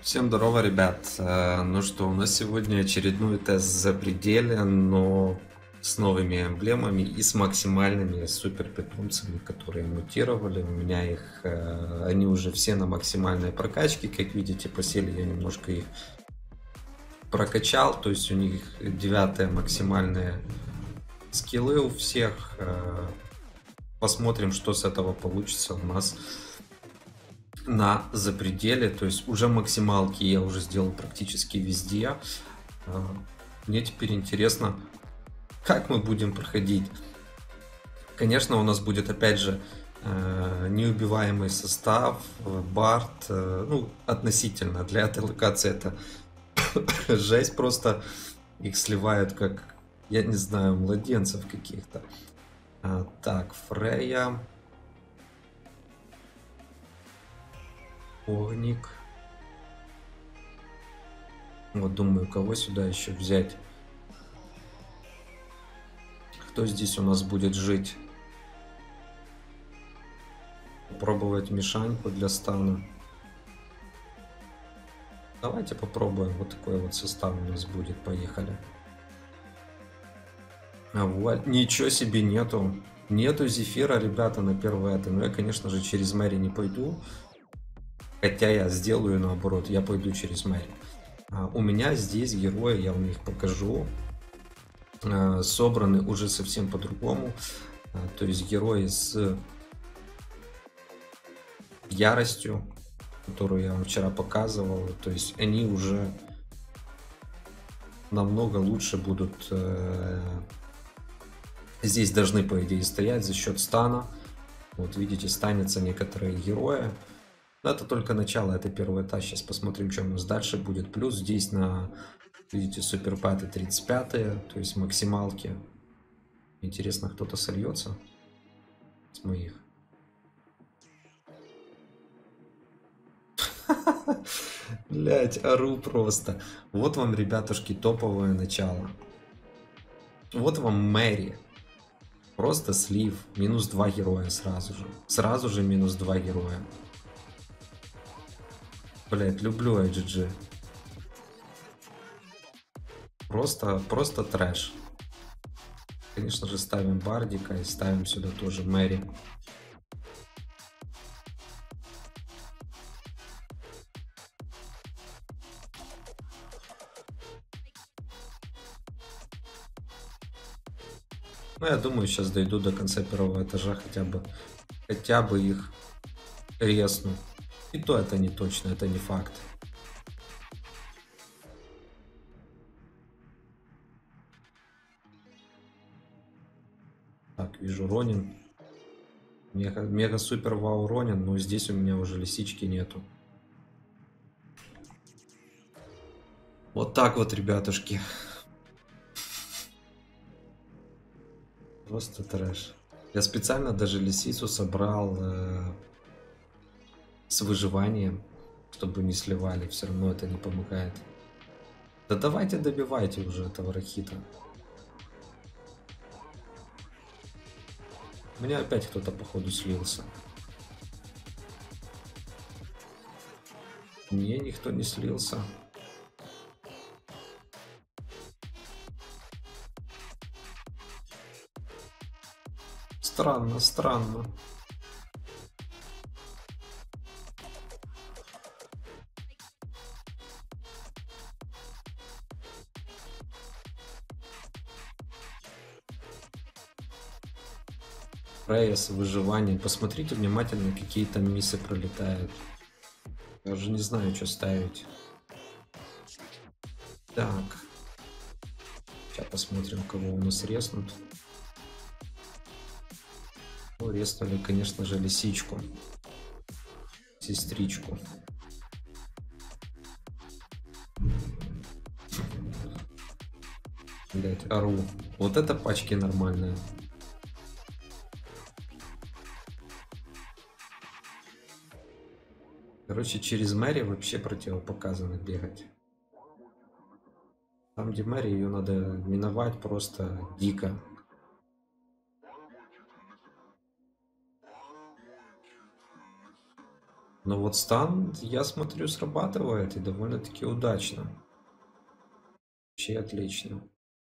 Всем здорово, ребят. Ну что, у нас сегодня очередной тест запределе, но с новыми эмблемами и с максимальными супер питомцами, которые мутировали. У меня их, они уже все на максимальной прокачке. Как видите, по силе я немножко их прокачал. То есть у них 9 максимальные скиллы у всех. Посмотрим, что с этого получится у нас на запределе. То есть уже максималки я уже сделал практически везде. Мне теперь интересно, как мы будем проходить. Конечно, у нас будет опять же неубиваемый состав, Барт. Ну, относительно для этой локации это жесть, просто их сливают как, я не знаю, младенцев каких-то. Так, Фрея, Огник. Вот думаю, кого сюда еще взять. Кто здесь у нас будет жить? Попробовать Мишаньку для стана. Давайте попробуем. Вот такой вот состав у нас будет. Поехали. А вот, ничего себе нету. Нету Зефира, ребята, на первое это. Но я, конечно же, через Мэри не пойду. Хотя я сделаю наоборот. Я пойду через Мэри. У меня здесь герои, я вам их покажу. Собраны уже совсем по-другому. То есть герои с яростью, которую я вам вчера показывал. То есть они уже намного лучше будут здесь должны, по идее, стоять за счет стана. Вот видите, станется некоторые герои. Но это только начало, это первый этап. Сейчас посмотрим, что у нас дальше будет. Плюс здесь на, видите, суперпаты 35-е, то есть максималки. Интересно, кто-то сольется с моих. Блять, ору просто. Вот вам, ребятушки, топовое начало. Вот вам Мэри. Просто слив. Минус 2 героя сразу же. Сразу же минус 2 героя. Блять, люблю IGG. Просто трэш. Конечно же, ставим Бардика и ставим сюда тоже Мэри. Ну, я думаю, сейчас дойду до конца первого этажа, хотя бы их резну. И то это не точно, это не факт. Так, вижу Ронин. Мега супер вау Ронин, но здесь у меня уже лисички нету. Вот так вот, ребятушки. Просто трэш. Я специально даже лисицу собрал с выживанием, чтобы не сливали. Все равно это не помогает. Да давайте добивайте уже этого Рахита. У меня опять кто-то походу слился. Не, никто не слился. Странно, странно. Freya с выживанием. Посмотрите внимательно, какие там миссы пролетают. Я уже не знаю, что ставить. Так. Сейчас посмотрим, кого у нас резнут. Ну, резнули, конечно же, лисичку. Сестричку. Блять, ору. Вот это пачки нормальные. Короче, через Мэри вообще противопоказано бегать. Там, где Мэри, ее надо миновать просто дико. Но вот стан, я смотрю, срабатывает и довольно-таки удачно. Вообще отлично.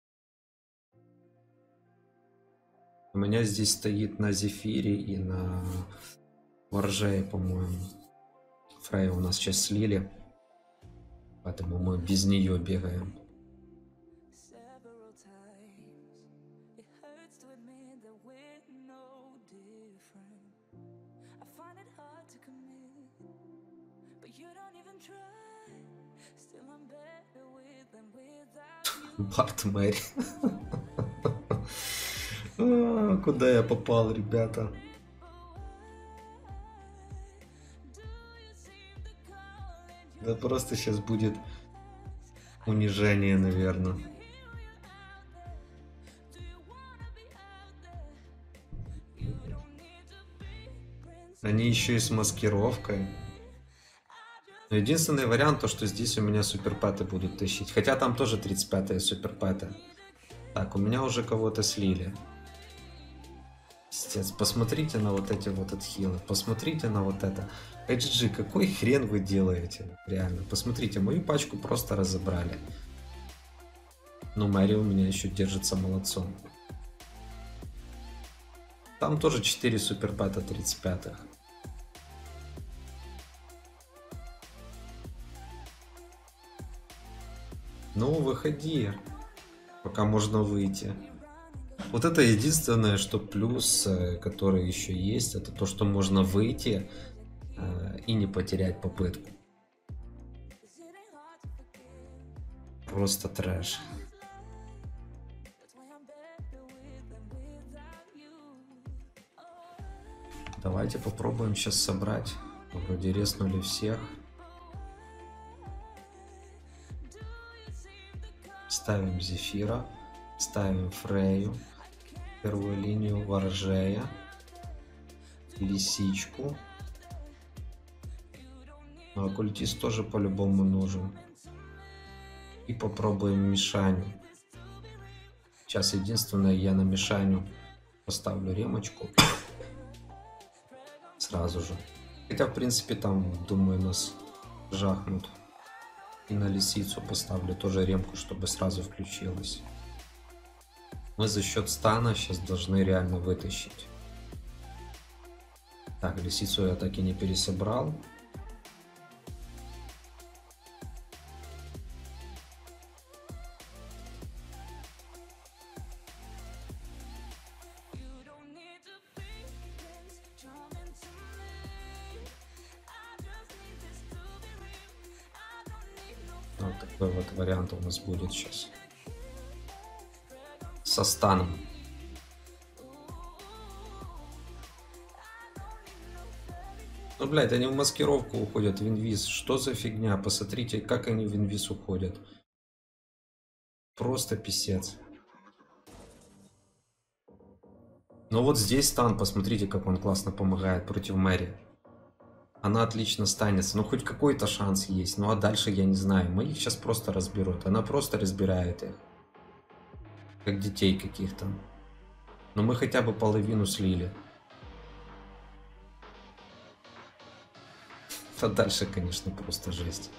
У меня здесь стоит на Зефире и на Воржее, по-моему. Фрея у нас сейчас слили. Поэтому мы без нее бегаем. Барт Мэри. Куда я попал, ребята? Да просто сейчас будет унижение, наверное. Они еще и с маскировкой. Но единственный вариант, то что здесь у меня суперпэты будут тащить. Хотя там тоже 35-е суперпэты. Так, у меня уже кого-то слили. Пиздец, посмотрите на вот эти вот отхилы. Посмотрите на вот это. HG, какой хрен вы делаете? Реально, посмотрите, мою пачку просто разобрали. Но Мэри у меня еще держится молодцом. Там тоже 4 суперпэта 35-х. Ну, выходи, пока можно выйти. Вот это единственное, что плюс, который еще есть, это то, что можно выйти и не потерять попытку. Просто трэш. Давайте попробуем сейчас собрать. Вроде резнули всех. Ставим Зефира. Ставим Фрею. Первую линию Воржея. Лисичку. Ну, оккультист тоже по-любому нужен. И попробуем Мишаню. Сейчас единственное, я на Мишаню поставлю ремочку. Сразу же. Хотя, в принципе, там, думаю, нас жахнут. И на лисицу поставлю тоже ремку, чтобы сразу включилась. Мы за счет стана сейчас должны реально вытащить. Так, лисицу я так и не пересобрал. Вот такой вот вариант у нас будет сейчас. Со станом. Ну, блядь, они в маскировку уходят, в инвиз. Что за фигня? Посмотрите, как они в инвиз уходят. Просто писец. Но вот здесь стан, посмотрите, как он классно помогает против Мэри. Она отлично станется. Ну, хоть какой-то шанс есть. Ну, а дальше я не знаю. Моих сейчас просто разберут. Она просто разбирает их. Как детей каких-то. Но мы хотя бы половину слили. А дальше, конечно, просто жесть.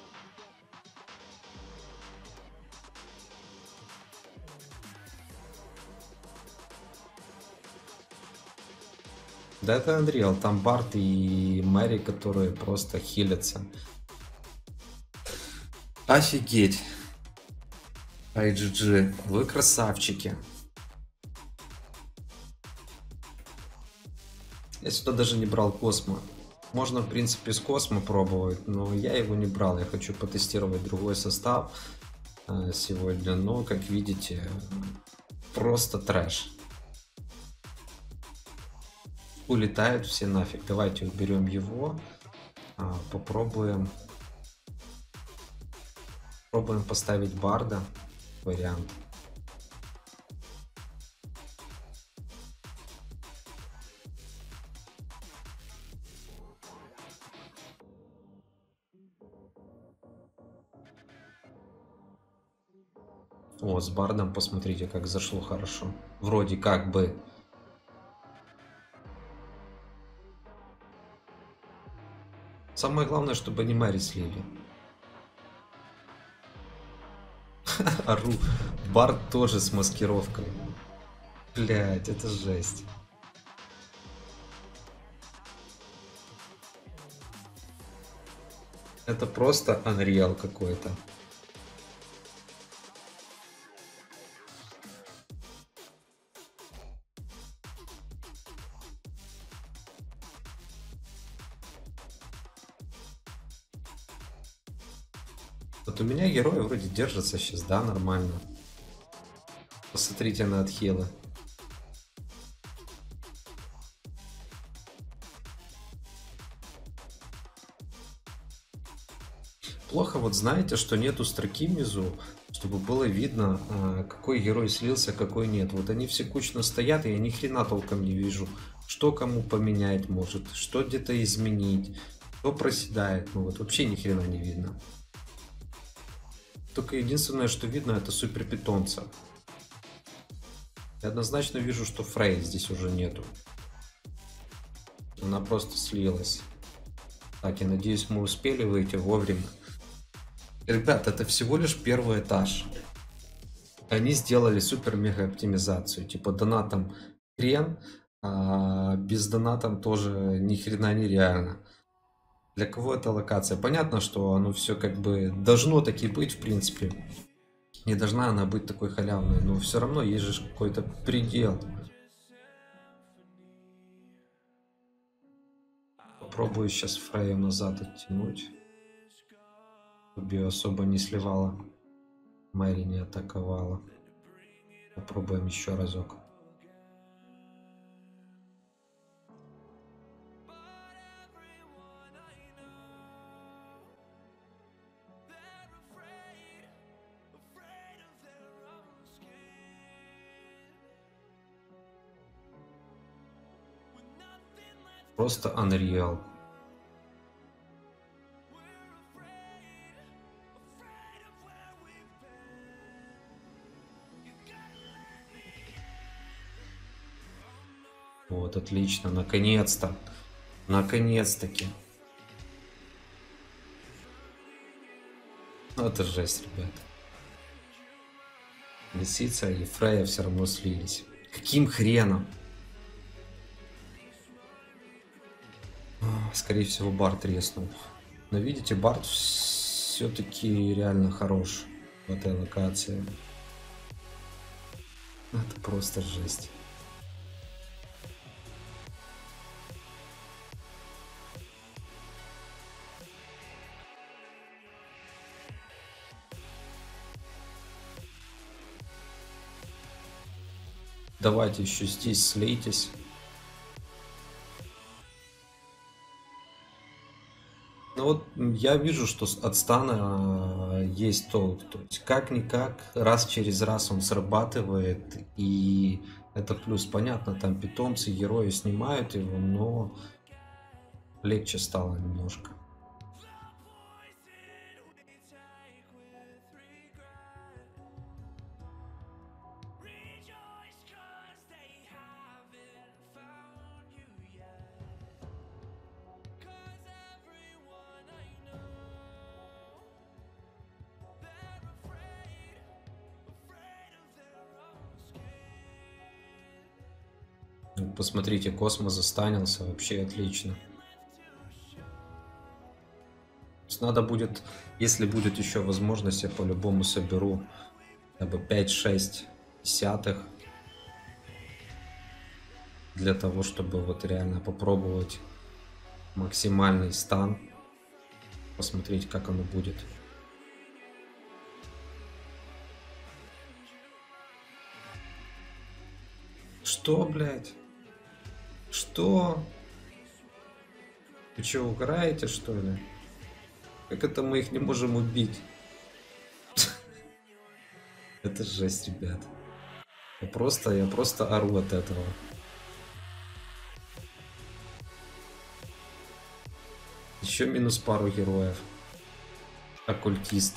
Да это Unreal, там Барт и Мэри, которые просто хилятся. Офигеть. IGG, вы красавчики. Я сюда даже не брал Космо. Можно, в принципе, с Космо пробовать, но я его не брал. Я хочу потестировать другой состав сегодня. Но, как видите, просто трэш. Улетают все нафиг. Давайте уберем его. Попробуем поставить Барда. Вариант. О, с Бардом посмотрите, как зашло хорошо. Вроде как бы. Самое главное, чтобы аниме слили. Ару. Барт тоже с маскировкой. Блять, это жесть. Это просто Unreal какой-то. Вот у меня герои вроде держатся сейчас, да, нормально. Посмотрите на отхилы. Плохо, вот знаете, что нету строки внизу, чтобы было видно, какой герой слился, какой нет. Вот они все кучно стоят, и я ни хрена толком не вижу, что кому поменять может, что где-то изменить, кто проседает. Ну вот вообще ни хрена не видно. Только единственное, что видно, это супер питомца. Я однозначно вижу, что Фрей здесь уже нету. Она просто слилась. Так, я надеюсь, мы успели выйти вовремя. Ребят, это всего лишь первый этаж. Они сделали супер-мега оптимизацию. Типа донатом хрен, а без донатом тоже ни хрена нереально. Для кого это локация? Понятно, что оно все как бы должно таки быть, в принципе. Не должна она быть такой халявной, но все равно есть же какой-то предел. Попробую сейчас Фрею назад оттянуть, чтобы ее особо не сливала. Мэри не атаковала. Попробуем еще разок. Просто Unreal. Вот, отлично, наконец-то. Наконец-таки. Ну, это жесть, ребят. Лисица и Фрея все равно слились. Каким хреном? Скорее всего, Барт треснул. Но видите, Барт все-таки реально хорош в этой локации. Это просто жесть. Давайте еще здесь слейтесь. Ну вот я вижу, что от стана есть толк. То есть как-никак, раз через раз он срабатывает. И это плюс. Понятно, там питомцы, герои снимают его, но легче стало немножко. Посмотрите, Космос застанился, вообще отлично. Надо будет, если будет еще возможность, я по-любому соберу хотя бы 5-6 десятых. Для того, чтобы вот реально попробовать максимальный стан. Посмотреть, как оно будет. Что, блядь? Что? Вы что, угораете, что ли? Как это мы их не можем убить? Это жесть, ребят. Я просто ору от этого. Еще минус пару героев. Оккультист.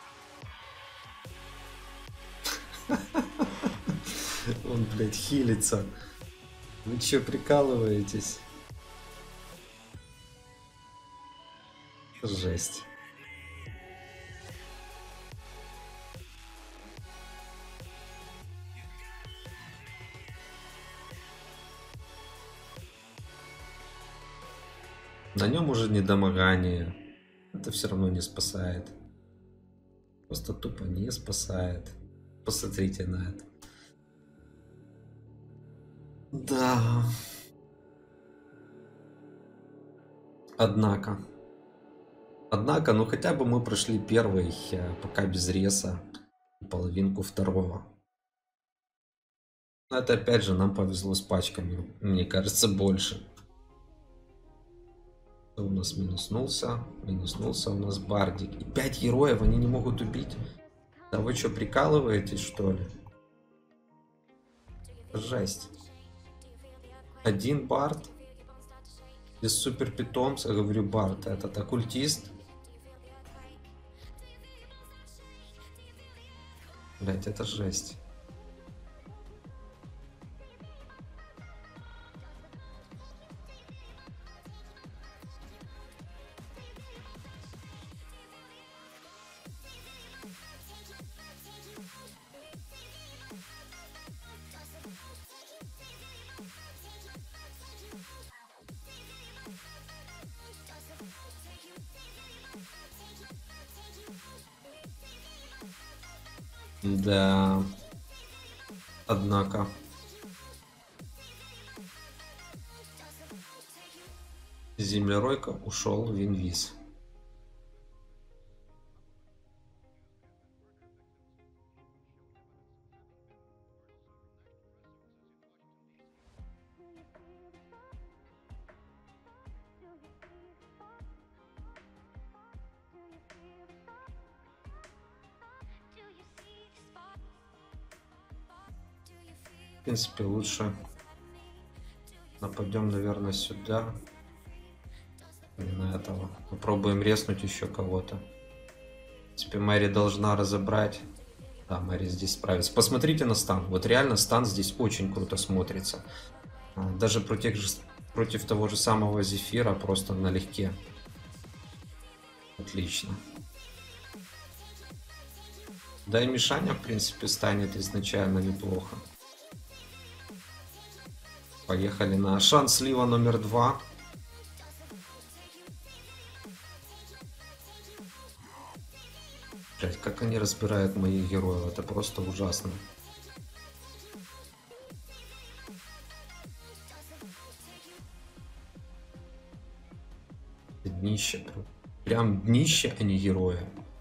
Он, блядь, хилится. Вы че, прикалываетесь? Жесть. На нем уже недомогание. Это все равно не спасает. Просто тупо не спасает. Посмотрите на это. Да. Однако, ну хотя бы мы прошли первый, пока без реса, половинку второго. Но это опять же нам повезло с пачками, мне кажется, больше. У нас минуснулся у нас бардик. И 5 героев они не могут убить. Да вы что, прикалываетесь, что ли? Жесть. Один бард. Без супер питомца, говорю, бард. Этот оккультист. Блять, это жесть. Да. Однако. Землеройка ушел в инвиз. В принципе, лучше нападем, наверное, сюда. Не на этого. Попробуем резнуть еще кого-то. В принципе, Мэри должна разобрать. Да, Мэри здесь справится. Посмотрите на стан. Вот реально стан здесь очень круто смотрится. Даже против того же самого Зефира просто налегке. Отлично. Да и Мишаня, в принципе, станет изначально неплохо. Поехали на шанс слива номер 2. Блять, как они разбирают моих героев, это просто ужасно. Днище. Прям днище, а не герои.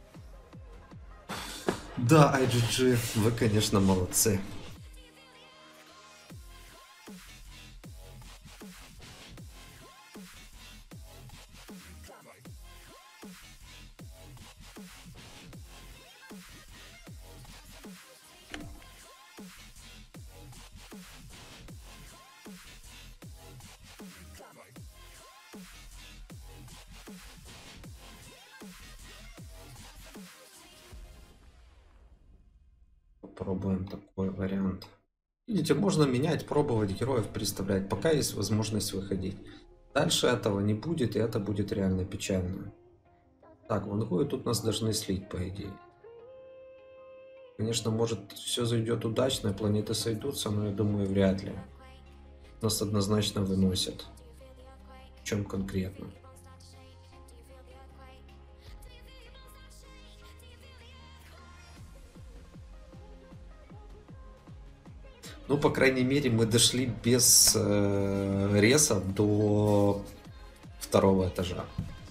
Да, IGG, вы, конечно, молодцы. Попробуем такой вариант. Видите, можно менять, пробовать героев, представлять, пока есть возможность выходить. Дальше этого не будет, и это будет реально печально. Так, вангую тут нас должны слить, по идее. Конечно, может все зайдет удачно, планеты сойдутся, но я думаю, вряд ли. Нас однозначно выносят. В чем конкретно? Ну, по крайней мере, мы дошли без реса до второго этажа.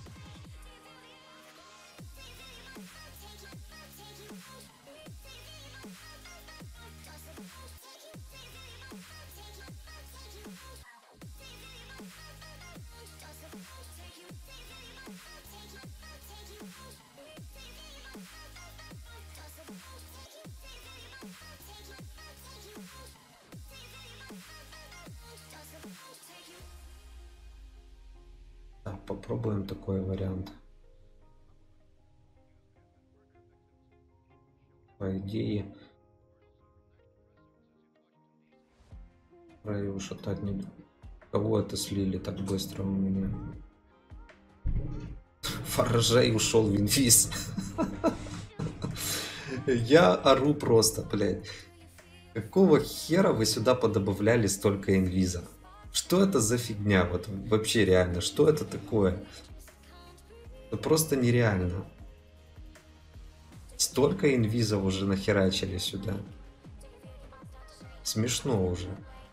Да, попробуем такой вариант. По идее, правильно шатать не... Кого это слили так быстро у меня? ворожей ушел в инвиз. Я ору просто, блядь. Какого хера вы сюда подобавляли столько инвиза? Что это за фигня? Вот вообще реально, что это такое? Это просто нереально. Столько инвизов уже нахерачили сюда. Смешно уже.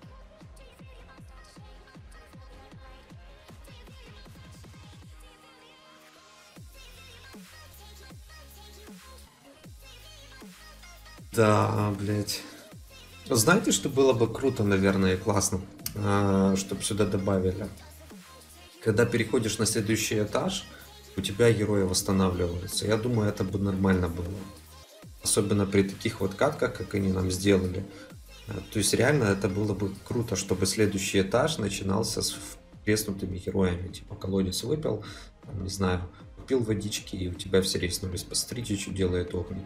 Да, блядь. Знаете, что было бы круто, наверное, и классно, чтобы сюда добавили? Когда переходишь на следующий этаж, у тебя герои восстанавливаются. Я думаю, это бы нормально было. Особенно при таких вот катках, как они нам сделали. То есть реально это было бы круто, чтобы следующий этаж начинался с треснутыми героями. Типа колодец выпил, там, не знаю, купил водички, и у тебя все реснулись. Посмотрите, что делает Огник.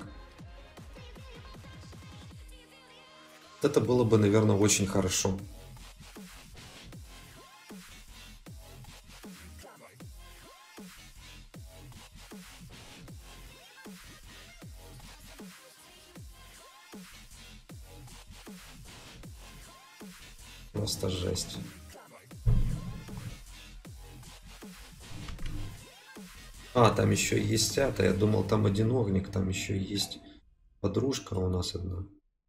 Это было бы, наверное, очень хорошо. Просто жесть. А, там еще есть это. Я думал, там один Огник, там еще есть подружка у нас одна.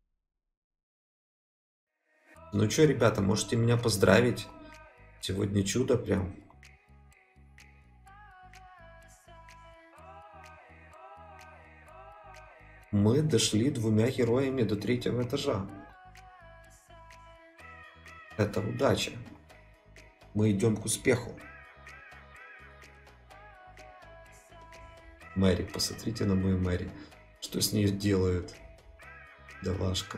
Ну что, ребята, можете меня поздравить. Сегодня чудо прям. Мы дошли двумя героями до 3-го этажа. Это удача. Мы идем к успеху. Мэри, посмотрите на мою Мэри. Что с ней делают? Давашка.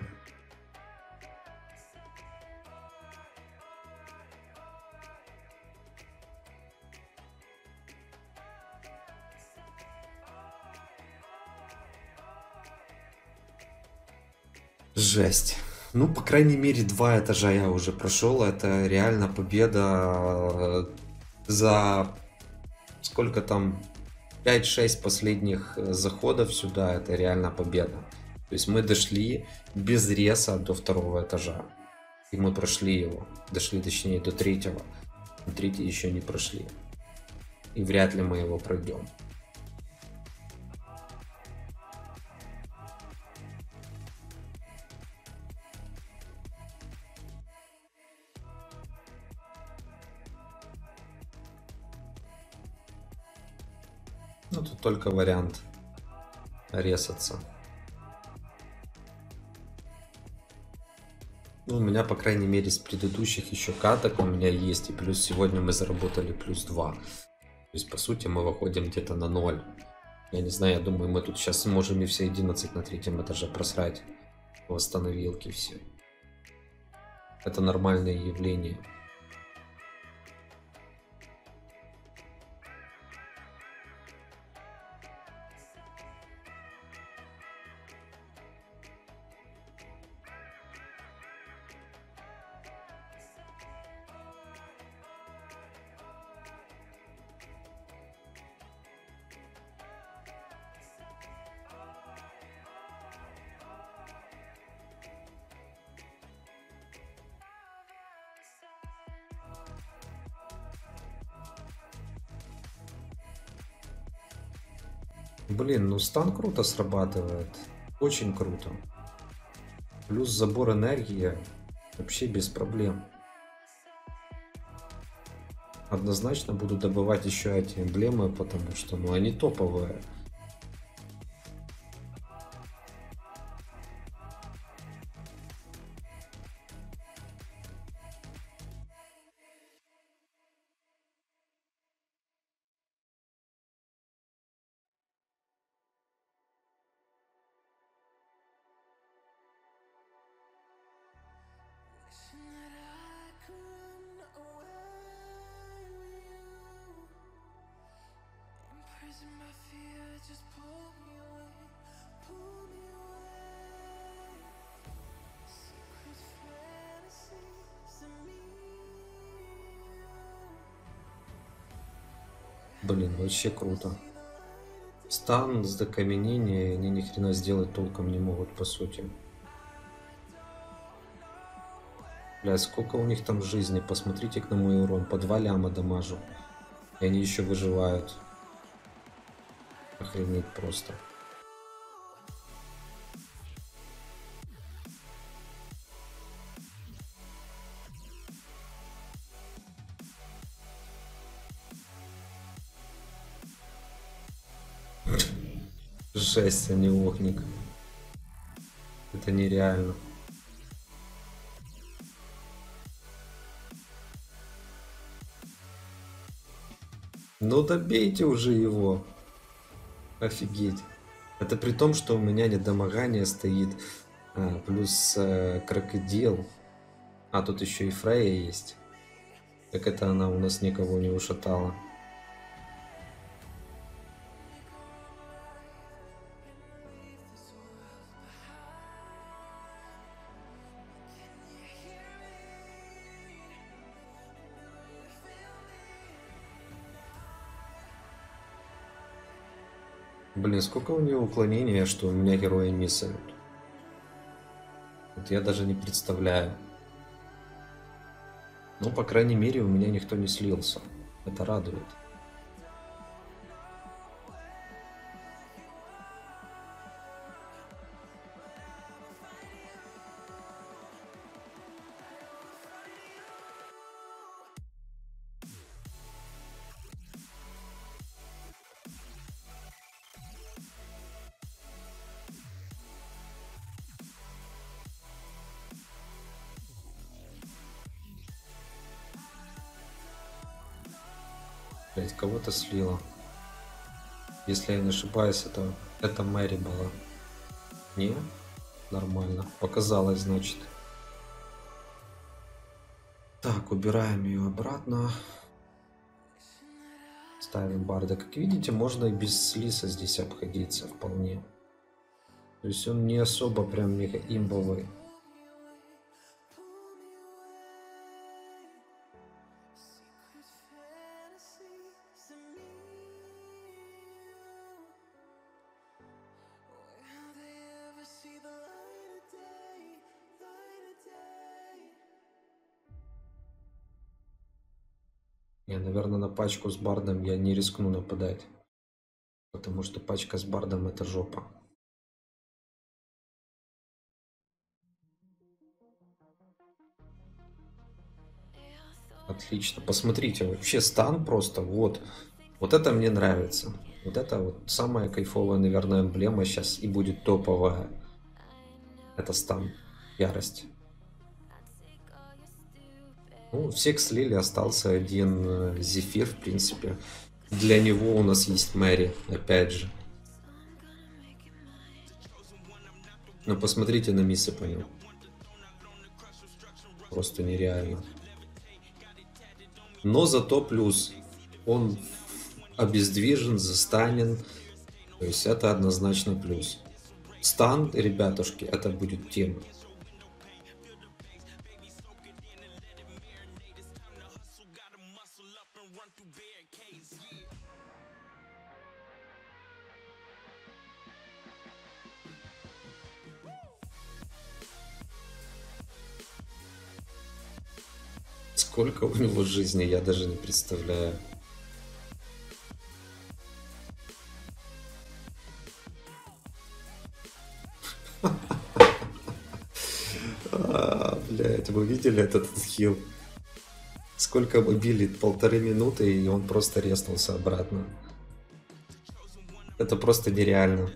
Жесть. Ну, по крайней мере, 2 этажа я уже прошел. Это реально победа за сколько там 5-6 последних заходов сюда. Это реально победа. То есть мы дошли без реса до 2-го этажа. И мы прошли его. Дошли, точнее, до 3-го. 3-й еще не прошли. И вряд ли мы его пройдем. Ну, тут только вариант резаться. Ну, у меня, по крайней мере, с предыдущих еще каток у меня есть. И плюс сегодня мы заработали +2. То есть, по сути, мы выходим где-то на 0. Я не знаю, я думаю, мы тут сейчас сможем и все 11 на 3-м этаже просрать. Восстановилки все. Это нормальное явление. Блин, ну стан круто срабатывает. Очень круто. Плюс забор энергии вообще без проблем. Однозначно буду добывать еще эти эмблемы, потому что ну, они топовые. Imprison my fear. Блин, вообще круто. Стан с докаменения, они ни хрена сделать толком не могут, по сути. Бля, сколько у них там жизни, посмотрите на мой урон, по 2 ляма дамажу. И они еще выживают. Охренеть просто. Жесть, а не охник. Это нереально. Ну добейте уже его. Офигеть. Это при том, что у меня недомогание стоит. Плюс крокодил. А тут еще и Фрея есть. Так это она у нас никого не ушатала. Блин, сколько у нее уклонения, что у меня герои миссают. Вот я даже не представляю. Ну, по крайней мере, у меня никто не слился. Это радует. Блять, кого-то слила. Если я не ошибаюсь, это Мэри была. Не? Нормально. Показалось, значит. Так, убираем ее обратно. Ставим барда. Как видите, можно и без слиса здесь обходиться вполне. То есть он не особо прям мега имбовый. Не, наверное, на пачку с бардом я не рискну нападать. Потому что пачка с бардом это жопа. Отлично. Посмотрите, вообще стан просто вот. Вот это мне нравится. Вот это вот самая кайфовая, наверное, эмблема сейчас и будет топовая. Это стан. Ярость. Ну, всех слили, остался один Зефир, в принципе. Для него у нас есть Мэри, опять же. Но посмотрите на миссы по нему. Просто нереально. Но зато плюс. Он обездвижен, застанен. То есть это однозначно плюс. Стан, ребятушки, это будет тема. Сколько у него жизни, я даже не представляю. Блять, вы видели этот хил? Сколько мы били? 1,5 минуты, и он просто резнулся обратно. Это просто нереально.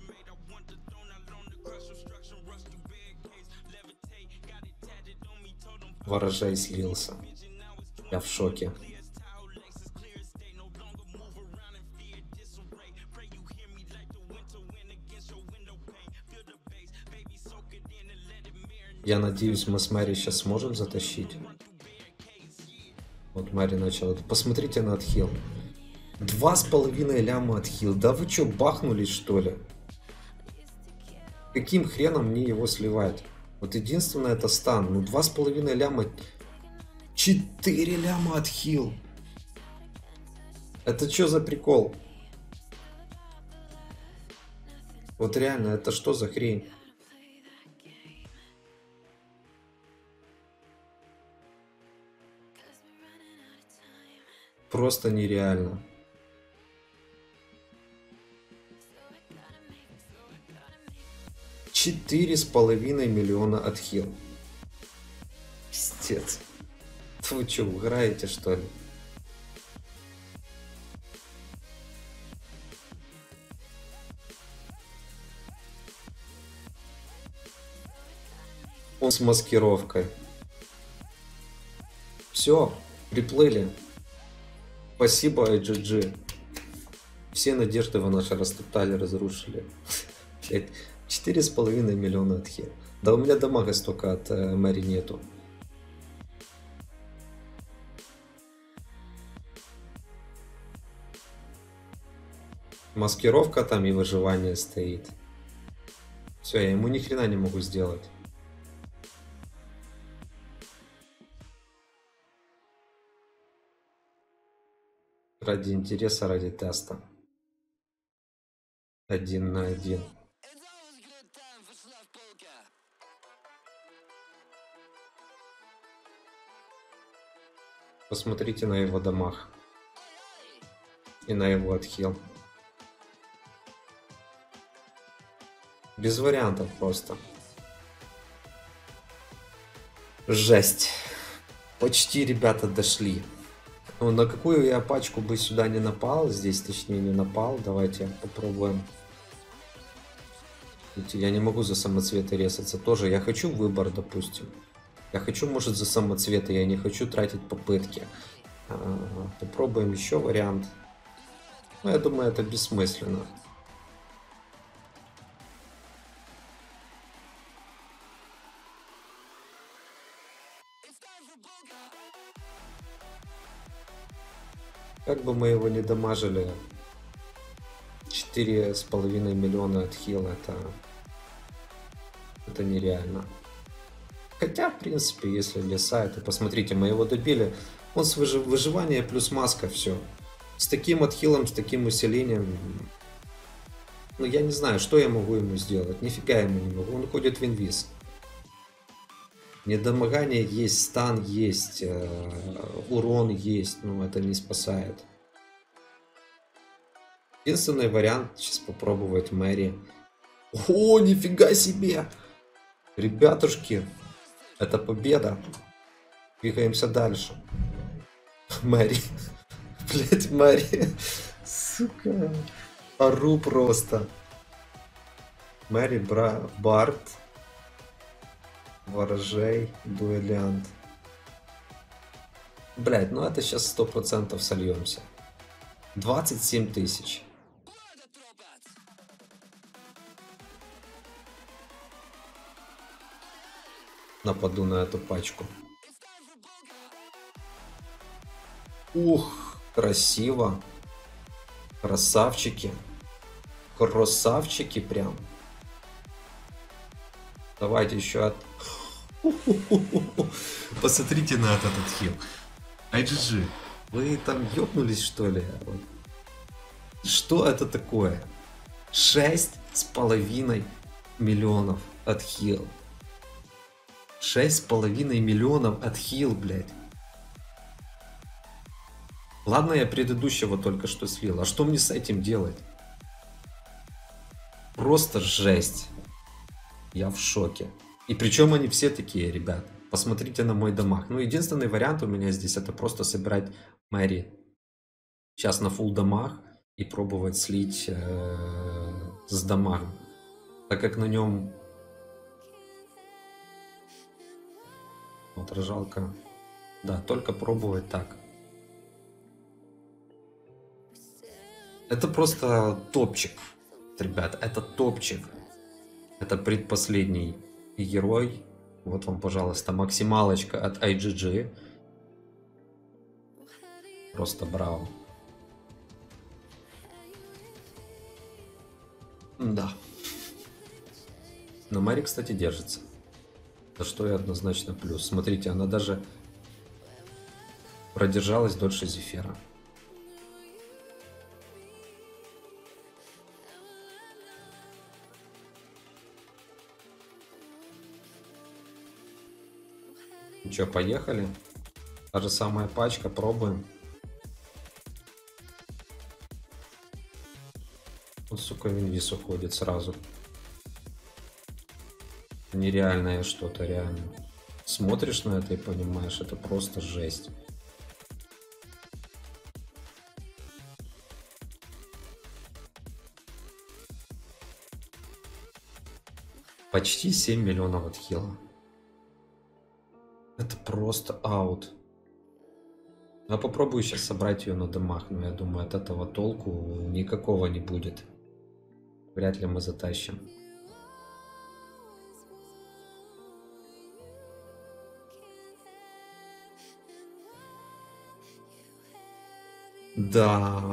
Ворожай слился. Я в шоке. Я надеюсь, мы с Мэри сейчас сможем затащить. Вот Мэри начала. Посмотрите на отхил. 2,5 ляма отхил. Да вы что, бахнулись что ли? Каким хреном мне его сливать? Вот единственное это стан. Ну 2,5 ляма. 4 ляма отхил. Это что за прикол? Вот реально, это что за хрень? Просто нереально. 4,5 миллиона отхил. Пиздец. Вы что, угораете, что ли? Он с маскировкой. Все, приплыли. Спасибо, IGG. Все надежды вы наши растоптали, разрушили. 4,5 миллиона отхил. Да у меня дамага столько от Мэри нету. Маскировка там и выживание стоит. Все, я ему ни хрена не могу сделать. Ради интереса, ради теста. 1 на 1. Посмотрите на его дамаг. И на его отхил. Без вариантов просто. Жесть. Почти ребята дошли. Ну, на какую я пачку бы сюда не напал, здесь точнее не напал, давайте попробуем. Видите, я не могу за самоцветы резаться тоже, я хочу выбор, допустим. Я хочу, может, за самоцветы, я не хочу тратить попытки. Попробуем еще вариант. Но я думаю, это бессмысленно. Как бы мы его не дамажили, 4,5 миллиона отхил, это нереально. Хотя, в принципе, если леса, это посмотрите, мы его добили. Он с выживания плюс маска, все. С таким отхилом, с таким усилением. Ну, я не знаю, что я могу ему сделать. Нифига ему не могу. Он ходит в инвиз. Недомогание есть, стан есть, урон есть. Но это не спасает. Единственный вариант сейчас попробовать Мэри. О, нифига себе! Ребятушки, это победа. Двигаемся дальше. Мэри. Блять, Мэри. Сука. Ору просто. Мэри, Барт. Ворожей, дуэлянт. Блять, ну это сейчас 100% сольемся. 27 тысяч. Нападу на эту пачку. Ух, красиво. Красавчики. Красавчики прям. Давайте еще от... Посмотрите на этот отхил. IGG, вы там ёбнулись, что ли? Что это такое? 6,5 миллионов отхил. 6,5 миллионов отхил, блядь. Ладно, я предыдущего только что слил. А что мне с этим делать? Просто жесть. Я в шоке. И причем они все такие, ребят. Посмотрите на мой дамаг. Ну, единственный вариант у меня здесь это просто собирать Мэри. Сейчас на фулл дамаг и пробовать слить с дамагом. Так как на нем отражалка. Да, только пробовать так. Это просто топчик, ребят, это топчик. Это предпоследний герой. Вот вам, пожалуйста, максималочка от IGG. Просто браво. Да. Но Мэри, кстати, держится. За что и однозначно плюс. Смотрите, она даже продержалась дольше Зефира. Что, поехали? Та же самая пачка, пробуем. Вот, сука, инвиз уходит сразу. Нереальное что-то, реально. Смотришь на это и понимаешь, это просто жесть. Почти 7 миллионов отхила. Это просто аут. Я попробую сейчас собрать ее на домах, но я думаю, от этого толку никакого не будет. Вряд ли мы затащим. Да.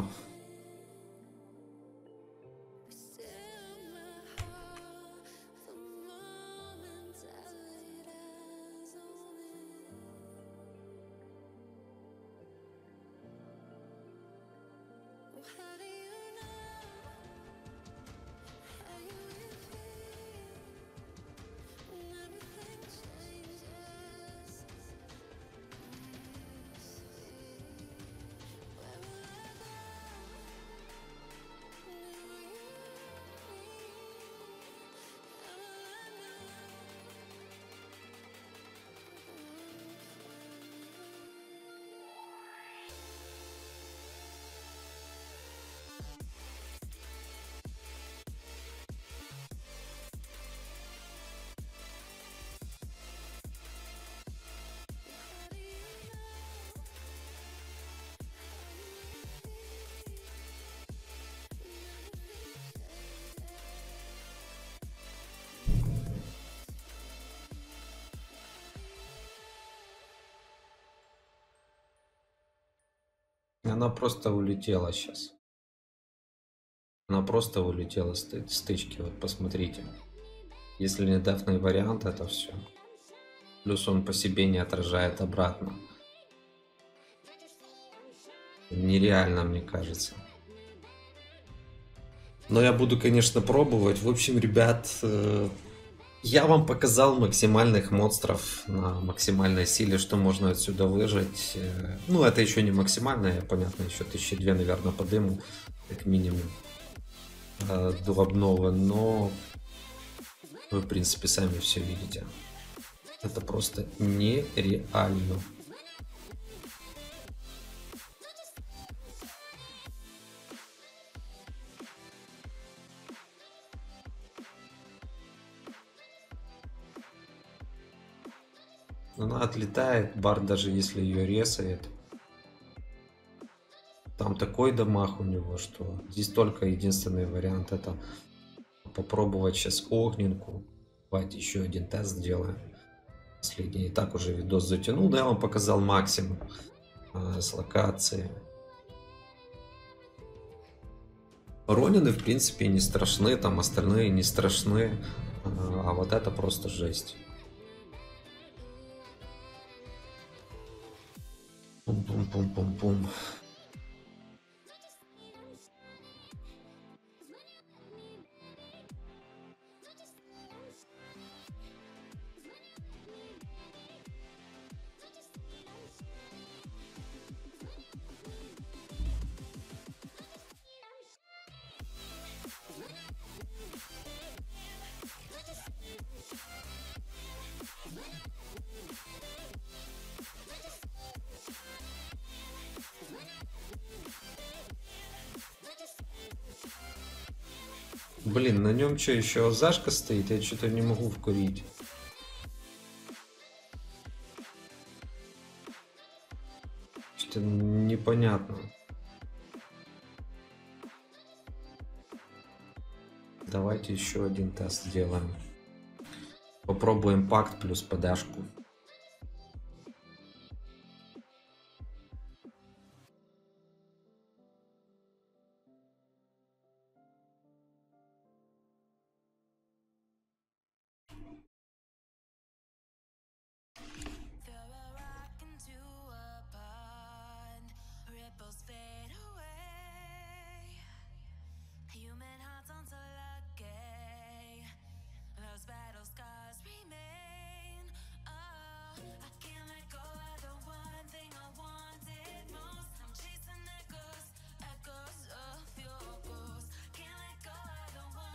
Она просто улетела сейчас. Она просто улетела с стычки. Вот посмотрите. Если не дефный вариант, это все. Плюс он по себе не отражает обратно. Нереально, мне кажется. Но я буду, конечно, пробовать. В общем, ребят, я вам показал максимальных монстров на максимальной силе, что можно отсюда выжать. Ну, это еще не максимальное, понятно, еще 1002, наверное, подыму, как минимум, до обновы, но вы, в принципе, сами все видите. Это просто нереально. Она отлетает, Бард, даже если ее резает. Там такой дамаг у него, что здесь только единственный вариант — это попробовать сейчас огненку. Давайте еще один тест сделаем. Последний. И так уже видос затянул, да, я вам показал максимум с локации. Ронины, в принципе, не страшны, там остальные не страшны, а вот это просто жесть. Пум-пум-пум-пум-пум. Блин, на нем что, еще зашка стоит? Я что-то не могу вкурить. Что-то непонятно. Давайте еще один тест сделаем. Попробуем пакт плюс подашку.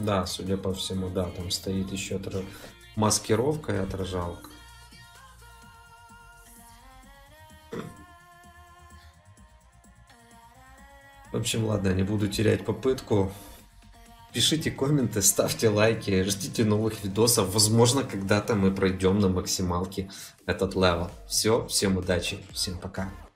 Да, судя по всему, да, там стоит еще маскировка и отражалка. В общем, ладно, не буду терять попытку. Пишите комменты, ставьте лайки, ждите новых видосов. Возможно, когда-то мы пройдем на максималке этот левел. Все, всем удачи, всем пока.